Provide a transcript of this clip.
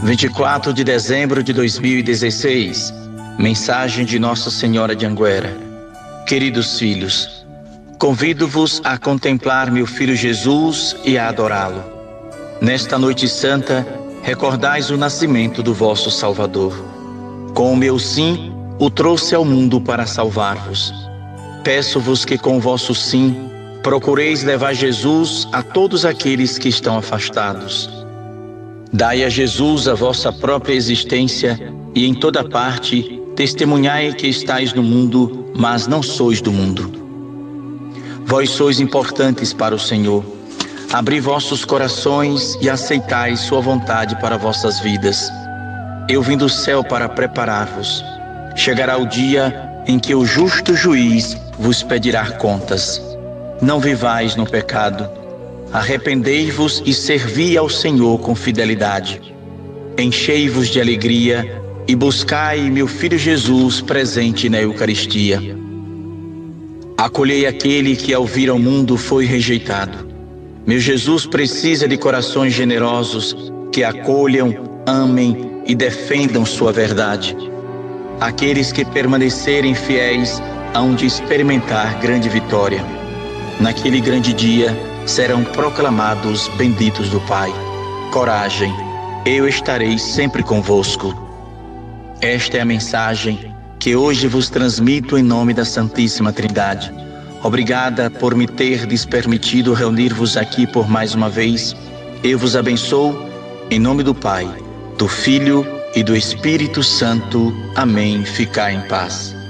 24 de dezembro de 2016. Mensagem de Nossa Senhora de Anguera. Queridos filhos, convido-vos a contemplar meu Filho Jesus e a adorá-lo. Nesta noite santa, recordais o nascimento do vosso Salvador. Com o meu sim, o trouxe ao mundo para salvar-vos. Peço-vos que com o vosso sim, procureis levar Jesus a todos aqueles que estão afastados. Dai a Jesus a vossa própria existência e em toda parte testemunhai que estáis no mundo, mas não sois do mundo. Vós sois importantes para o Senhor. Abri vossos corações e aceitai sua vontade para vossas vidas. Eu vim do céu para preparar-vos. Chegará o dia em que o justo juiz vos pedirá contas. Não vivais no pecado. Arrependei-vos e servi ao Senhor com fidelidade. Enchei-vos de alegria e buscai meu Filho Jesus presente na Eucaristia. Acolhei aquele que ao vir ao mundo foi rejeitado. Meu Jesus precisa de corações generosos que acolham, amem e defendam sua verdade. Aqueles que permanecerem fiéis hão de experimentar grande vitória. Naquele grande dia serão proclamados benditos do Pai. Coragem, eu estarei sempre convosco. Esta é a mensagem que hoje vos transmito em nome da Santíssima Trindade. Obrigada por me terdes permitido reunir-vos aqui por mais uma vez. Eu vos abençoo em nome do Pai, do Filho e do Espírito Santo. Amém. Ficai em paz.